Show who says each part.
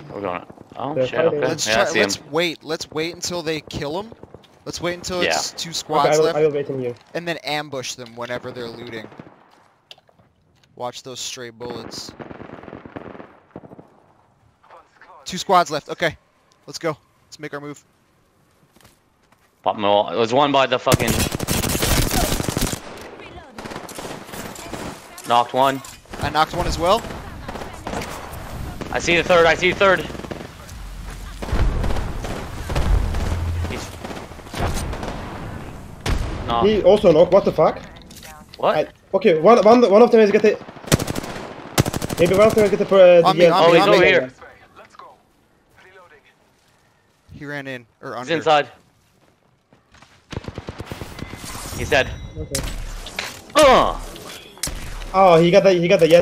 Speaker 1: We're going. Oh
Speaker 2: They're
Speaker 1: shit.
Speaker 2: fighting.
Speaker 1: Okay.
Speaker 3: Let's
Speaker 1: Yeah,
Speaker 3: try.
Speaker 1: I see him.
Speaker 3: Let's wait until they kill him. Let's wait until
Speaker 1: Yeah.
Speaker 3: it's 2
Speaker 2: Okay,
Speaker 3: squads
Speaker 2: I
Speaker 3: left,
Speaker 2: will wait on you.
Speaker 3: and then ambush them whenever they're looting. Watch those stray bullets. 2 squads left. Okay, let's go. Let's make our move.
Speaker 1: Pop them all. There's one by the fucking. Knocked one.
Speaker 3: I knocked one as well.
Speaker 1: I see the third. I see the third. He's knocked.
Speaker 2: He also knocked. What the fuck?
Speaker 1: What?
Speaker 2: Okay, one of them is getting. Maybe one of them is getting.
Speaker 3: On me, on
Speaker 1: Oh,
Speaker 3: me,
Speaker 1: he's
Speaker 3: on
Speaker 1: over
Speaker 3: me.
Speaker 1: here.
Speaker 3: He ran in or
Speaker 1: He's
Speaker 3: under.
Speaker 1: inside. He's dead.
Speaker 2: Okay.
Speaker 1: Uh.
Speaker 2: Oh, he got the